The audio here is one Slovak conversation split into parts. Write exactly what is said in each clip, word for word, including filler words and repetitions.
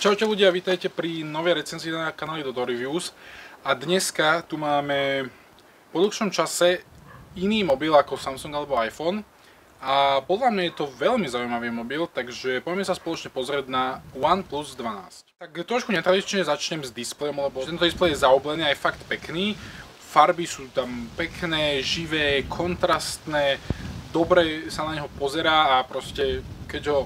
Čaute ľudia, vítajte pri novej recenzii na kanáli Dodo Reviews. A dneska tu máme po dlhšom čase iný mobil ako Samsung alebo iPhone. A podľa mňa je to veľmi zaujímavý mobil, takže poďme sa spoločne pozrieť na OnePlus dvanásť. Tak trošku netradične začnem s displejom, lebo tento displej je zaoblený a je fakt pekný. Farby sú tam pekné, živé, kontrastné, dobre sa na neho pozerá a proste keď ho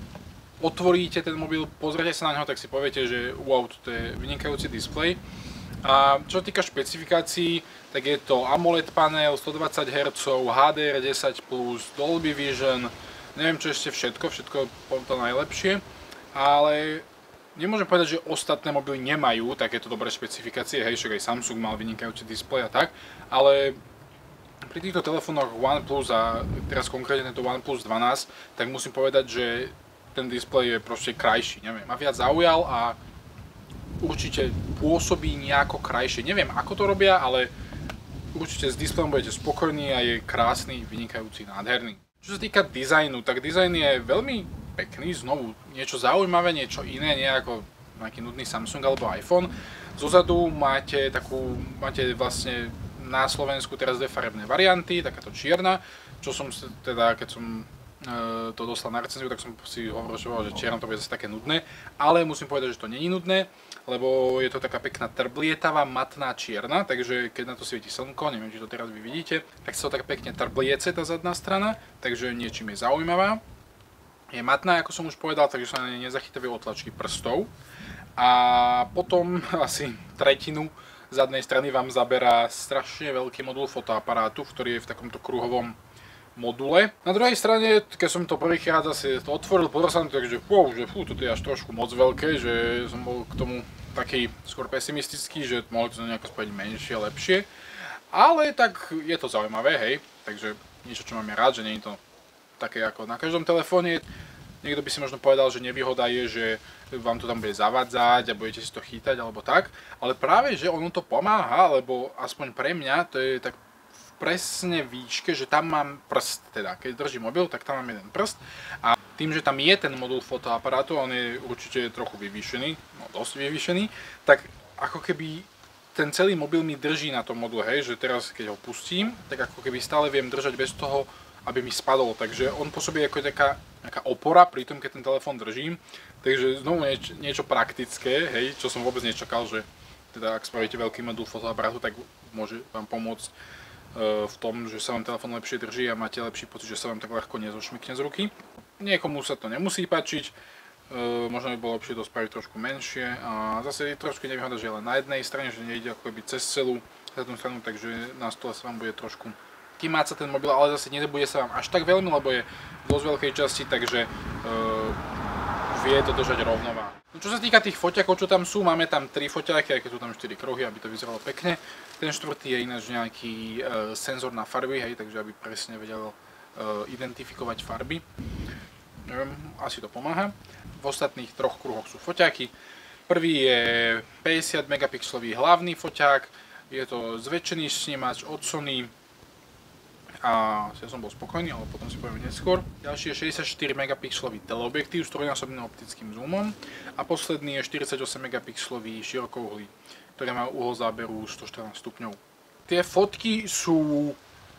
otvoríte ten mobil, pozriete sa na neho, tak si poviete, že wow, toto je vynikajúci displej. A čo sa týka špecifikácií, tak je to AMOLED panel, stodvadsať hertzov, há dé er desať plus, Dolby Vision, neviem čo ešte všetko, všetko to najlepšie, ale nemôžem povedať, že ostatné mobily nemajú takéto dobré špecifikácie, hej, však aj Samsung mal vynikajúci displej a tak, ale pri týchto telefónoch OnePlus a teraz konkrétne to OnePlus dvanásť, tak musím povedať, že ten displej je proste krajší, neviem, ma viac zaujal a určite pôsobí nejako krajšie. Neviem ako to robia, ale určite s displejom budete spokojní a je krásny, vynikajúci, nádherný. Čo sa týka dizajnu, tak dizajn je veľmi pekný, znovu niečo zaujímavé, niečo iné, nie ako nejaký nudný Samsung alebo iPhone. Zozadu máte takú, máte vlastne na Slovensku teraz dve farebné varianty, takáto čierna, čo som teda, keď som to dostal na recenziu, tak som si hovoril, že čierno to bude zase také nudné, ale musím povedať, že to nie je nudné, lebo je to taká pekná trblietavá matná čierna, takže keď na to svieti slnko, neviem, či to teraz vy vidíte, tak sa to tak pekne trbliece tá zadná strana, takže niečím je zaujímavá. Je matná, ako som už povedal, takže sa na nej nezachytávajú otlačky prstov a potom asi tretinu zadnej strany vám zaberá strašne veľký modul fotoaparátu, ktorý je v takomto kruhovom module. Na druhej strane, keď som to prvýkrát zase to otvoril, pozrel som to, takže wow, že fú, toto je až trošku moc veľké, že som bol k tomu taký skôr pesimistický, že mohli to nejako spraviť menšie, lepšie. Ale tak je to zaujímavé, hej, takže niečo, čo mám ja rád, že nie je to také ako na každom telefóne. Niekto by si možno povedal, že nevýhoda je, že vám to tam bude zavádzať a budete si to chytať alebo tak, ale práve, že ono to pomáha, lebo aspoň pre mňa to je tak presne výške, že tam mám prst, teda keď držím mobil, tak tam mám jeden prst a tým, že tam je ten modul fotoaparátu, on je určite trochu vyvýšený, no dosť vyvýšený, tak ako keby ten celý mobil mi drží na tom module, hej, že teraz keď ho pustím, tak ako keby stále viem držať bez toho, aby mi spadol, takže on pôsobí ako taká nejaká opora pri tom, keď ten telefón držím, takže znovu nieč, niečo praktické, hej, čo som vôbec nečakal, že teda ak spravíte veľký modul fotoaparátu, tak môže vám pomôcť v tom, že sa vám telefón lepšie drží a máte lepší pocit, že sa vám tak ľahko nezošmykne z ruky. Niekomu sa to nemusí páčiť, možno by bolo lepšie to spraviť trošku menšie a zase je trošku nevýhoda, že len na jednej strane, že nejde ako keby cez celú zadnú stranu, takže na stole sa vám bude trošku kymáca ten mobil, ale zase nebude sa vám až tak veľmi, lebo je v dosť veľkej časti, takže vie to držať rovnováhu. No čo sa týka tých foťakov, čo tam sú, máme tam tri foťaky, aj keď sú tam štyri kruhy, aby to vyzeralo pekne. Ten štvrtý je ináč nejaký e, senzor na farby, hej, takže aby presne vedel e, identifikovať farby. Neviem, asi to pomáha. V ostatných troch kruhoch sú foťaky. Prvý je päťdesiat megapixelový hlavný foťák, je to zväčšený snímač od Sony. A ja som bol spokojný, ale potom si povieme neskôr. Ďalší je šesťdesiatštyri megapixelový teleobjektív s trojnásobným optickým zoomom a posledný je štyridsaťosem megapixelový širokouhlý, ktorý má uhol záberu stoštrnásť stupňov. Tie fotky sú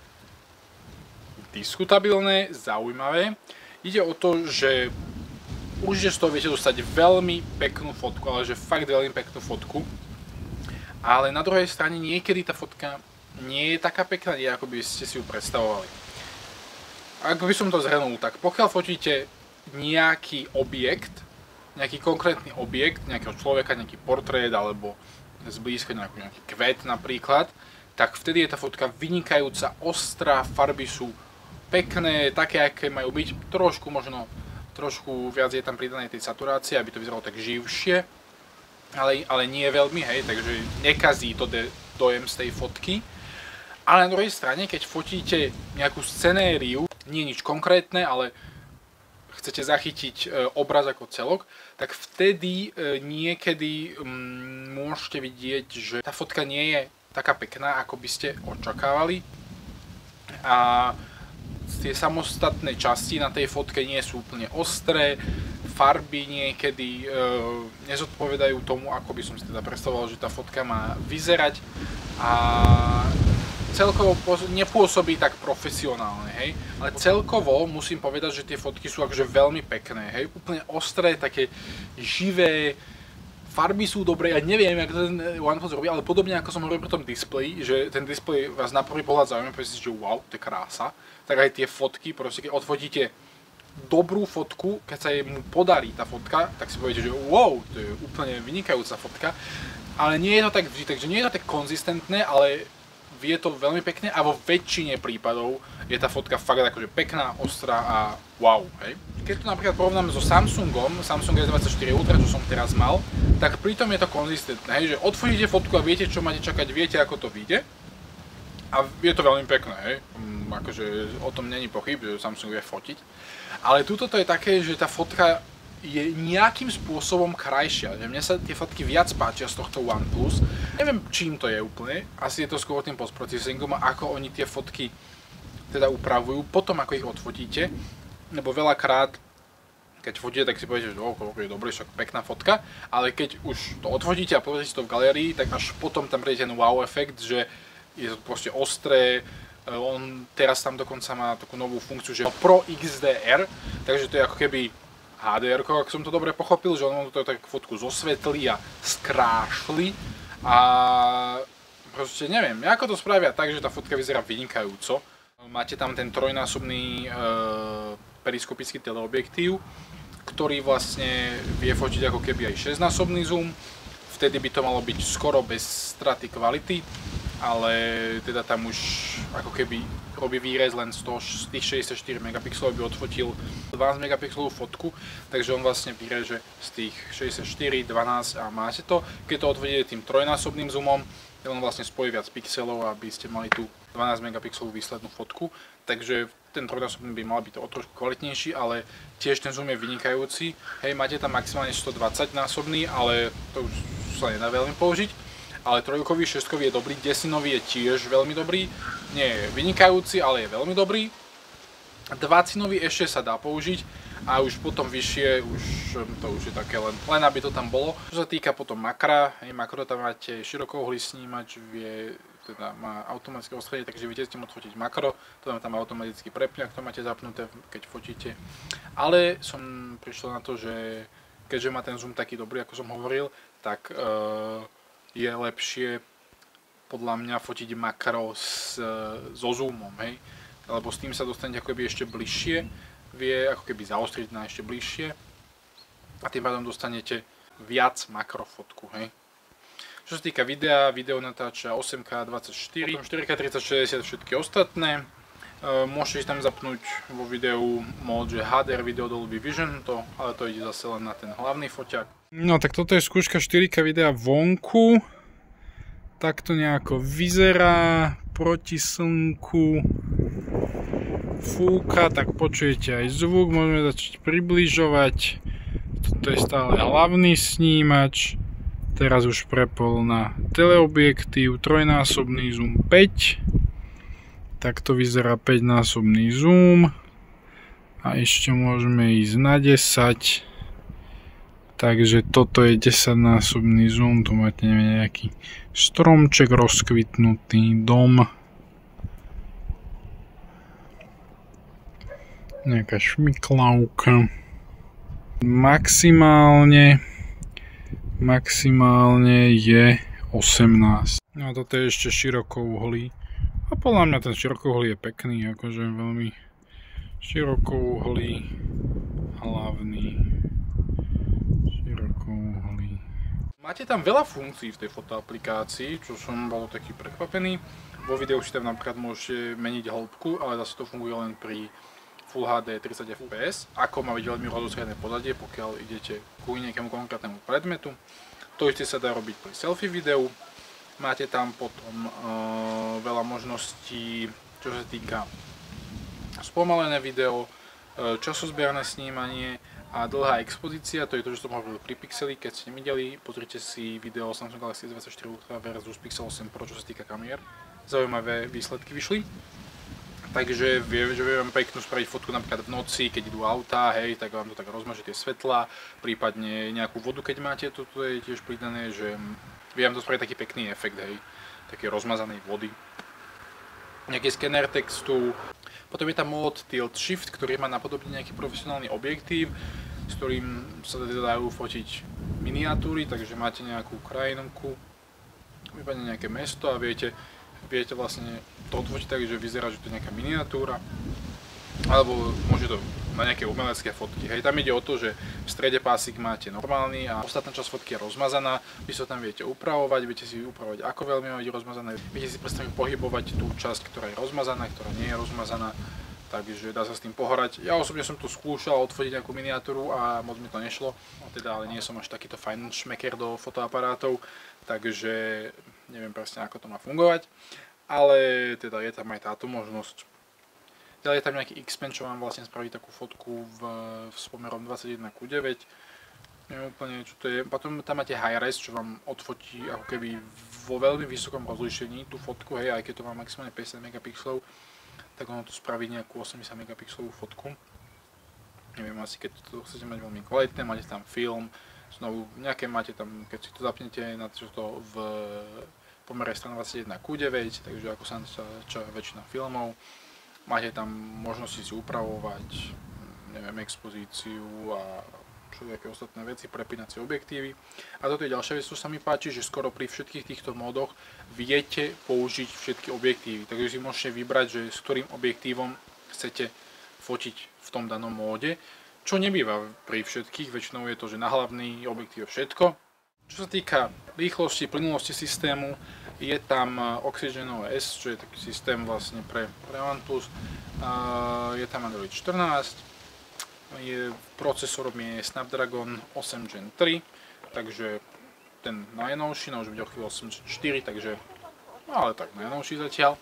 diskutabilné, zaujímavé. Ide o to, že určite z toho viete dostať veľmi peknú fotku, ale že fakt veľmi peknú fotku. Ale na druhej strane niekedy tá fotka nie je taká pekná, nie ako by ste si ju predstavovali. Ak by som to zhrnul, tak pokiaľ fotíte nejaký objekt, nejaký konkrétny objekt, nejakého človeka, nejaký portrét alebo zblízka nejaký kvet napríklad, tak vtedy je tá fotka vynikajúca, ostrá, farby sú pekné, také aké majú byť, trošku možno, trošku viac je tam pridanej tej saturácie, aby to vyzeralo tak živšie, ale, ale nie veľmi, hej, takže nekazí to dojem z tej fotky. Ale na druhej strane, keď fotíte nejakú scenériu, nie nič konkrétne, ale chcete zachytiť obraz ako celok, tak vtedy niekedy môžete vidieť, že tá fotka nie je taká pekná, ako by ste očakávali. A tie samostatné časti na tej fotke nie sú úplne ostré, farby niekedy e, nezodpovedajú tomu, ako by som si teda predstavoval, že tá fotka má vyzerať a celkovo nepôsobí tak profesionálne, hej, ale celkovo musím povedať, že tie fotky sú akože veľmi pekné, hej, úplne ostré, také živé, farby sú dobré, ja neviem, jak ten OnePlus robí, ale podobne ako som hovoril pri tom displeji, že ten displej vás na prvý pohľad zaujíma, povedzte si, že wow, to je krása, tak aj tie fotky, proste keď odfotíte dobrú fotku, keď sa jej mu podarí tá fotka, tak si poviete, že wow, to je úplne vynikajúca fotka, ale nie je to tak vždy, takže nie je to tak konzistentné, ale vie to veľmi pekne a vo väčšine prípadov je tá fotka fakt akože pekná, ostrá a wow, hej. Keď to napríklad porovnáme so Samsungom, Samsung S dvadsaťštyri Ultra, čo som teraz mal, tak pritom je to konzistentné, hej, že odfotíte fotku a viete, čo máte čakať, viete, ako to vyjde. A je to veľmi pekné, hej, akože o tom není pochyb, že Samsung vie fotiť. Ale tuto to je také, že tá fotka je nejakým spôsobom krajšia, že mne sa tie fotky viac páčia z tohto OnePlus. Neviem, čím to je úplne, asi je to skôr tým postprocessingom a ako oni tie fotky teda upravujú, potom ako ich odfotíte, lebo veľakrát, keď fotíte, tak si poviete, že oh, je dobré, však pekná fotka, ale keď už to odfotíte a pozrite si to v galérii, tak až potom tam príde ten wow efekt, že je to proste ostré, on teraz tam dokonca má takú novú funkciu, že Pro iks dé er, takže to je ako keby há dé er, ak som to dobre pochopil, že on to tak fotku zosvetlí a skrášli a proste neviem, ako to spravia tak, že tá fotka vyzerá vynikajúco. Máte tam ten trojnásobný e, periskopický teleobjektív, ktorý vlastne vie fotiť ako keby aj šesťnásobný zoom, vtedy by to malo byť skoro bez straty kvality, ale teda tam už ako keby robí výrez len z, toho, z tých šesťdesiatštyri megapixelov, by odfotil dvanásť megapixelovú fotku, takže on vlastne vyreže z tých šesťdesiatštyri, dvanásť a máte to. Keď to odfotíte tým trojnásobným zoomom, on vlastne spojí viac pixelov, aby ste mali tú dvanásť megapixelovú výslednú fotku, takže ten trojnásobný by mal byť to o trošku kvalitnejší, ale tiež ten zoom je vynikajúci. Hej, máte tam maximálne stodvadsať násobný, ale to už sa nedá veľmi použiť. Ale trojkový, šestkový je dobrý, desinový je tiež veľmi dobrý, nie je vynikajúci, ale je veľmi dobrý. dvacinový ešte sa dá použiť a už potom vyššie, už to už je také len, len aby to tam bolo. Čo sa týka potom makra, hej, makro tam máte širokouhlý snímač, vie, teda má automatické ostredie, takže viete s tým odfotiť makro, to tam má automatický prepňak, to máte zapnuté, keď fotíte. Ale som prišiel na to, že keďže má ten zoom taký dobrý, ako som hovoril, tak uh, je lepšie podľa mňa fotiť makro s, so zoomom, hej? Lebo s tým sa dostanete ako keby ešte bližšie, vie ako keby zaostriť na ešte bližšie a tým pádom dostanete viac makrofotku, hej? Čo sa týka videa, video natáča osem ká dvadsaťštyri, štyri ká tridsať šesťdesiat všetky ostatné. Môžete tam zapnúť vo videu mód, že há dé er Video Dolby Vision, to, ale to ide zase len na ten hlavný foťák. No tak toto je skúška štyri ká videa vonku. Tak to nejako vyzerá proti slnku. Fúka, tak počujete aj zvuk, môžeme začať približovať. Toto je stále hlavný snímač. Teraz už prepol na teleobjektív, trojnásobný zoom päť. Takto vyzerá päťnásobný zoom a ešte môžeme ísť na desať, takže toto je desaťnásobný zoom, tu máte nejaký stromček rozkvitnutý, dom, nejaká šmiklavka, maximálne maximálne je osemnásť. No a toto je ešte širokouhlý. A podľa mňa ten širokouhlý je pekný, akože veľmi širokouhlý, hlavný, širokouhlý. Máte tam veľa funkcií v tej fotoaplikácii, čo som bol taký prekvapený. Vo videu si tam napríklad môžete meniť hĺbku, ale zase to funguje len pri Full há dé tridsať ef pé es. Ako má byť veľmi rozostrené pozadie, pokiaľ idete ku nejakému konkrétnemu predmetu. To ešte sa dá robiť pri selfie videu. Máte tam potom uh, veľa možností, čo sa týka spomalené video, uh, časozberné snímanie a dlhá expozícia. To je to, čo som hovoril pri Pixeli. Keď ste nevideli, pozrite si video Samsung Galaxy S dvadsaťštyri Ultra versus Pixel osem Pro, čo sa týka kamier. Zaujímavé výsledky vyšli. Takže viem, že viem peknú spraviť fotku napríklad v noci, keď idú autá, hej, tak vám to tak rozmaže tie svetlá, prípadne nejakú vodu, keď máte, toto je tiež pridané, že viem to spraviť taký pekný efekt, hej, také rozmazanej vody. Nejaký skener textu, potom je tam mód Tilt Shift, ktorý má napodobne nejaký profesionálny objektív, s ktorým sa dajú fotiť miniatúry, takže máte nejakú krajinku, prípadne nejaké mesto a viete, viete vlastne to odfotiť tak, že vyzerá, že to je nejaká miniatúra, alebo môže to na nejaké umelecké fotky. Hej, tam ide o to, že v strede pásik máte normálny a ostatná časť fotky je rozmazaná, vy sa tam viete upravovať, viete si upravovať, ako veľmi má byť rozmazané, viete si predstaviť pohybovať tú časť, ktorá je rozmazaná, ktorá nie je rozmazaná, takže dá sa s tým pohorať. Ja osobne som tu skúšal odfotiť nejakú miniatúru a moc mi to nešlo, teda ale nie som až takýto fajn šmeker do fotoaparátov, takže neviem presne, ako to má fungovať. Ale teda je tam aj táto možnosť. Ďalej je tam nejaký X-Pen, čo vám vlastne spraví takú fotku v, v spomerom dvadsaťjeden ku deväť. Neviem úplne, čo to je. Potom tam máte Hi-Res, čo vám odfotí ako keby vo veľmi vysokom rozlíšení tú fotku, hej, aj keď to má maximálne päťdesiat megapixelov, tak ono to spraví nejakú osemdesiat megapixelovú fotku. Neviem, asi keď to chcete mať veľmi kvalitné, máte tam film, znovu nejaké máte tam, keď si to zapnete na to v pomere strana dvadsaťjeden ku deväť, takže ako sa načíta väčšina filmov. Máte tam možnosti si upravovať, neviem, expozíciu a všelijaké ostatné veci, prepínacie objektívy. A toto je ďalšia vec, čo sa mi páči, že skoro pri všetkých týchto módoch viete použiť všetky objektívy. Takže si môžete vybrať, že s ktorým objektívom chcete fotiť v tom danom móde, čo nebýva pri všetkých, väčšinou je to, že na hlavný objektív je všetko. Čo sa týka rýchlosti, plynulosti systému, je tam Oxygen ó es, čo je taký systém vlastne pre, pre OnePlus. Je tam Android štrnásť, je, procesorom je Snapdragon osem Gen tri, takže ten najnovší, no už bude o chvíľu osem Gen štyri, takže no ale tak najnovší zatiaľ.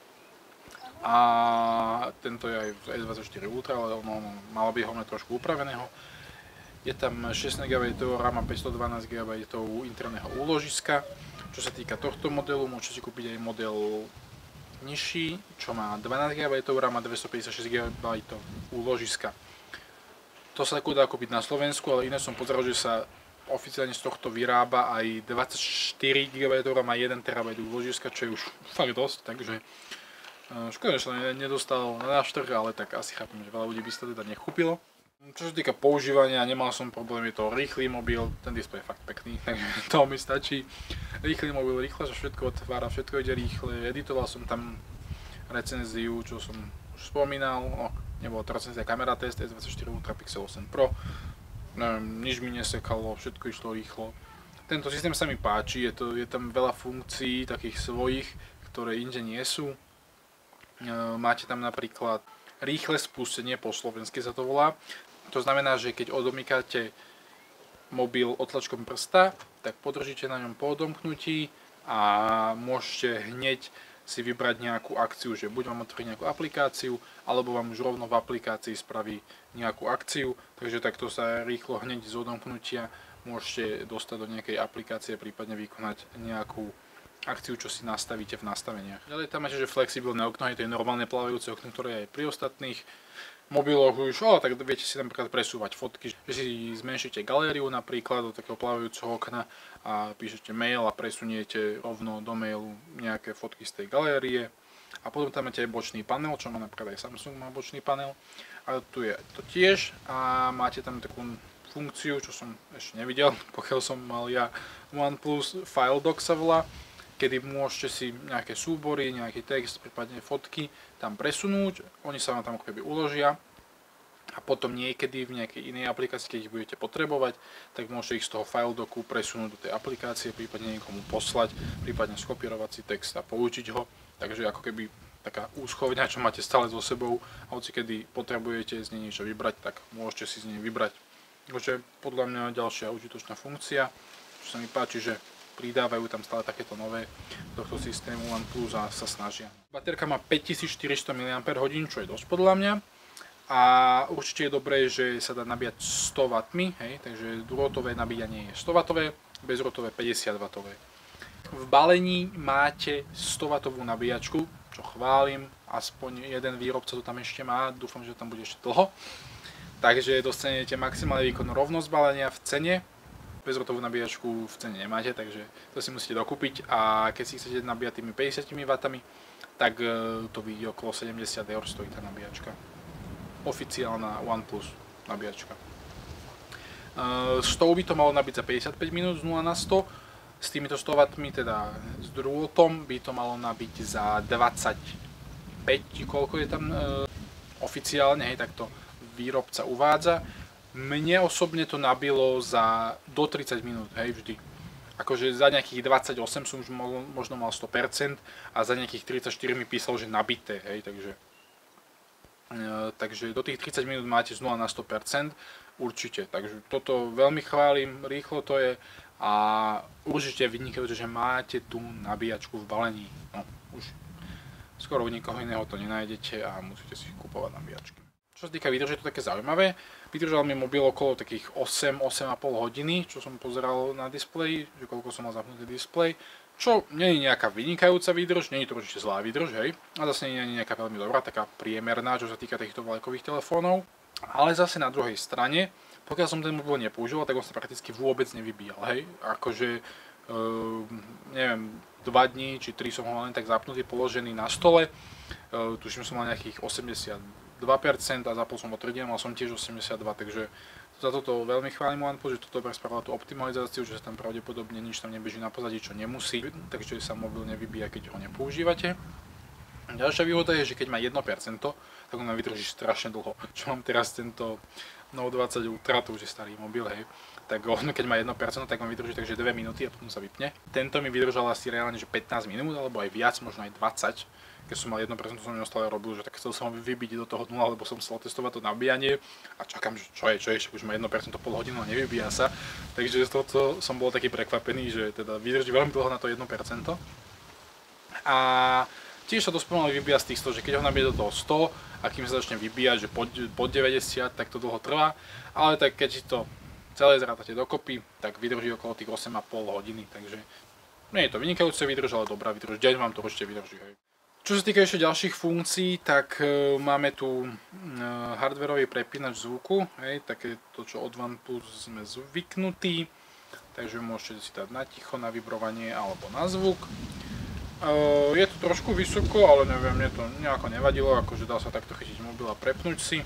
A tento je aj v es dvadsaťštyri Ultra, ale ono, ono malo by ho mať trošku upraveného. Je tam šesť megabajtov RAM a päťstodvanásť gigabajtov interného úložiska. Čo sa týka tohto modelu, môžete si kúpiť aj model nižší, čo má dvanásť gigabajtov RAM a dvestopäťdesiatšesť gigabajtov úložiska. To sa dá kúpiť na Slovensku, ale iné som pozeral, že sa oficiálne z tohto vyrába aj dvadsaťštyri gigabajtov RAM a jeden terabajt úložiska, čo je už fakt dosť, takže škoda, že sa nedostal na náš trh, ale tak asi chápem, že veľa ľudí by sa to teda nekúpilo. Čo sa týka používania, nemal som problém, je to rýchly mobil, ten displej je fakt pekný, takže to mi stačí. Rýchly mobil, rýchle sa všetko otvára, všetko ide rýchle, editoval som tam recenziu, čo som už spomínal, no, nebolo to recenzia, kamera test, es dvadsaťštyri Ultra Pixel osem Pro, neviem, nič mi nesekalo, všetko išlo rýchlo. Tento systém sa mi páči, je, to, je tam veľa funkcií, takých svojich, ktoré inde nie sú. Máte tam napríklad rýchle spustenie, po slovensky sa to volá. To znamená, že keď odomýkate mobil otlačkom prsta, tak podržíte na ňom po odomknutí a môžete hneď si vybrať nejakú akciu, že buď vám otvorí nejakú aplikáciu, alebo vám už rovno v aplikácii spraví nejakú akciu. Takže takto sa rýchlo hneď z odomknutia môžete dostať do nejakej aplikácie, prípadne vykonať nejakú akciu, čo si nastavíte v nastaveniach. Ďalej tam máte, že flexibilné okno, to je normálne plávajúce okno, ktoré je aj pri ostatných mobiloch už, o, tak viete si napríklad presúvať fotky, že si zmenšíte galériu napríklad do takého plávajúceho okna a píšete mail a presuniete rovno do mailu nejaké fotky z tej galérie. A potom tam máte aj bočný panel, čo má napríklad aj Samsung má bočný panel. A tu je to tiež a máte tam takú funkciu, čo som ešte nevidel, pokiaľ som mal ja OnePlus, File Dock sa volá, kedy môžete si nejaké súbory, nejaký text, prípadne fotky tam presunúť, oni sa vám tam ako keby uložia a potom niekedy v nejakej inej aplikácii, keď ich budete potrebovať, tak môžete ich z toho file docku presunúť do tej aplikácie, prípadne niekomu poslať, prípadne skopírovať si text a použiť ho, takže ako keby taká úschovňa, čo máte stále so sebou a hoci kedy potrebujete z nej niečo vybrať, tak môžete si z nej vybrať. Takže podľa mňa ďalšia užitočná funkcia, čo sa mi páči, že pridávajú tam stále takéto nové tohto systému OnePlus a sa snažia. Baterka má päťtisícštyristo miliampérhodín, čo je dosť podľa mňa. A určite je dobré, že sa dá nabíjať sto wattov, hej, takže drôtové nabíjanie je sto wattové, bezdrôtové päťdesiat wattové. V balení máte sto wattovú nabíjačku, čo chválim, aspoň jeden výrobca to tam ešte má, dúfam, že to tam bude ešte dlho. Takže dostanete maximálny výkon rovnosť balenia v cene. Bezrotovú nabíjačku v cene nemáte, takže to si musíte dokúpiť a keď si chcete nabíjať tými päťdesiatimi wattami, tak to vyjde okolo sedemdesiat eur stojí tá nabíjačka. Oficiálna OnePlus nabíjačka. S tou by to malo nabiť za päťdesiatpäť minút z nula na sto. S týmito sto wattami, teda s drôtom, by to malo nabiť za dvadsaťpäť, koľko je tam e, oficiálne, hej, tak to výrobca uvádza. Mne osobne to nabilo za do tridsať minút, hej, vždy. Akože za nejakých dvadsaťosem som už možno mal sto percent a za nejakých tridsaťštyri mi písal, že nabité, hej, takže, e, takže do tých tridsať minút máte z nula na sto percent, určite, takže toto veľmi chválim, rýchlo to je a určite vynikajúce, že máte tú nabíjačku v balení, no už skoro u nikoho iného to nenájdete a musíte si kupovať nabíjačky. Čo sa týka výdrže, je to také zaujímavé. Vydržal mi mobil okolo takých osem až osem a pol hodiny, čo som pozeral na displeji, že koľko som mal zapnutý displej. Čo nie je nejaká vynikajúca výdrž, nie je to určite zlá výdrž, hej. A zase nie je nejaká veľmi dobrá, taká priemerná, čo sa týka týchto vlajkových telefónov. Ale zase na druhej strane, pokiaľ som ten mobil nepoužíval, tak on sa prakticky vôbec nevybíjal, hej. Akože, e, neviem, dva dní či tri som ho len tak zapnutý, položený na stole. E, tuším, som mal nejakých osemdesiatdva percent a zapol som o tri dní, mal som tiež osemdesiatdva, takže za toto veľmi chválim OnePlus, že toto dobre spravila tú optimalizáciu, že sa tam pravdepodobne nič tam nebeží na pozadí, čo nemusí, takže sa mobil nevybíja, keď ho nepoužívate. Ďalšia výhoda je, že keď má jedno percento, tak on vydrží strašne dlho. Čo mám teraz tento Note dvadsať Ultra, to už je starý mobil, hej. Tak on, keď má jedno percento, tak on vydrží takže dve minúty a potom sa vypne. Tento mi vydržal asi reálne že pätnásť minút, alebo aj viac, možno aj dvadsať. Keď som mal jedno percento, som neustále robil, že tak chcel som ho vybiť do toho nula, lebo som chcel testovať to nabíjanie a čakám, že čo je, čo je, už má jedno percento pol hodinu a nevybíja sa. Takže z toho som bol taký prekvapený, že teda vydrží veľmi dlho na to jedno percento. A tiež sa dosť pomaly vybíja z tých sto, že keď ho nabije do toho sto a kým sa začne vybíjať, že pod, pod deväťdesiat, tak to dlho trvá, ale tak keď si to celé zrátate dokopy, tak vydrží okolo tých osem a pol hodiny, takže nie je to vynikajúce výdrž, ale dobrá výdrž, deň vám to určite vydrží. Hej. Čo sa týka ešte ďalších funkcií, tak e, máme tu e, hardwareový prepínač zvuku, hej, také to, čo od OnePlus sme zvyknutí, takže môžete si dať na ticho, na vibrovanie alebo na zvuk. Uh, je to trošku vysoko, ale neviem, mne to nejako nevadilo, akože dá sa takto chytiť mobil a prepnúť si.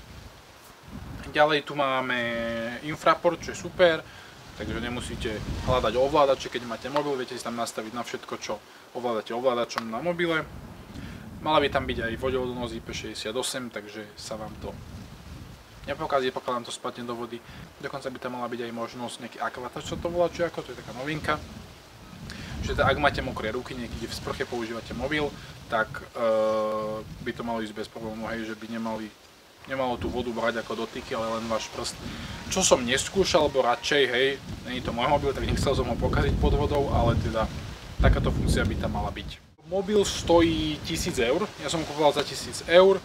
Ďalej tu máme infraport, čo je super, takže nemusíte hľadať ovládače, keď máte mobil, viete si tam nastaviť na všetko, čo ovládate ovládačom na mobile. Mala by tam byť aj vodeodolnosť í pé šesťdesiatosem, takže sa vám to nepokazí, pokiaľ vám to spadne do vody. Dokonca by tam mala byť aj možnosť nejaký akvatač, čo to volá, či ako, to je taká novinka. Že ak máte mokré ruky, niekde v sprche používate mobil, tak e, by to malo ísť bez problémov, hej, že by nemali, nemalo tú vodu brať ako dotyky, ale len váš prst. Čo som neskúšal, lebo radšej, hej, nie je to môj mobil, tak nechcel som ho pokaziť pod vodou, ale teda takáto funkcia by tam mala byť. Mobil stojí tisíc eur, ja som ho kupoval za tisíc eur, e,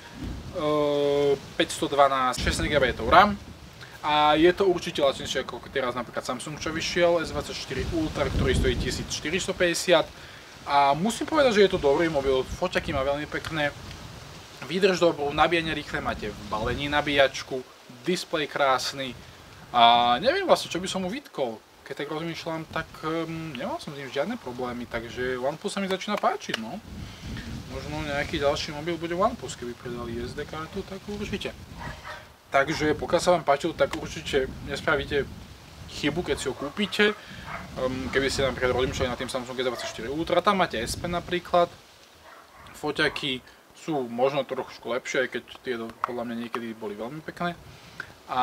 päťstodvanásť, šesť gigabajtov RAM. A je to určite lacnejšie ako teraz napríklad Samsung, čo vyšiel, es dvadsaťštyri Ultra, ktorý stojí tisícštyristopäťdesiat. A musím povedať, že je to dobrý mobil, foťaky má veľmi pekné, výdrž dobrú, nabíjanie rýchle, máte v balení nabíjačku, displej krásny a neviem vlastne, čo by som mu vytkol. Keď tak rozmýšľam, tak um, nemal som s ním žiadne problémy, takže OnePlus sa mi začína páčiť, no. Možno nejaký ďalší mobil bude OnePlus, keby predali es dé kartu, tak určite. Takže pokiaľ sa vám páčil, tak určite nespravíte chybu, keď si ho kúpite. Um, keby ste napríklad rozmýšľali na tým Samsung es dvadsaťštyri Ultra, tam máte es pen napríklad. Foťaky sú možno trošku lepšie, aj keď tie podľa mňa niekedy boli veľmi pekné. A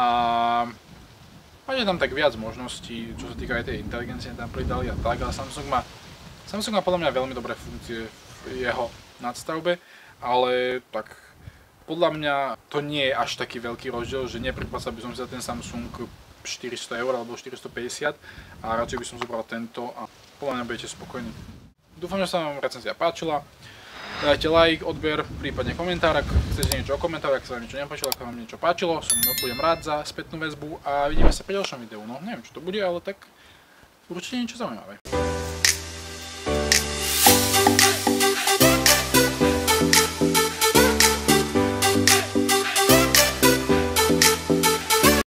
máte tam tak viac možností, čo sa týka aj tej inteligencie, tam pridali a tak, ale Samsung má, Samsung má podľa mňa veľmi dobré funkcie v jeho nadstavbe, ale tak podľa mňa to nie je až taký veľký rozdiel, že nepriplácal by som si za ten Samsung štyristo eur alebo štyristopäťdesiat a radšej by som zobral tento a podľa mňa budete spokojní. Dúfam, že sa vám recenzia páčila. Dajte like, odber, prípadne komentár, ak chcete niečo okomentovať, ak sa vám niečo nepáčilo, ak sa vám niečo páčilo, som budem rád za spätnú väzbu a vidíme sa pri ďalšom videu. No neviem, čo to bude, ale tak určite niečo zaujímavé.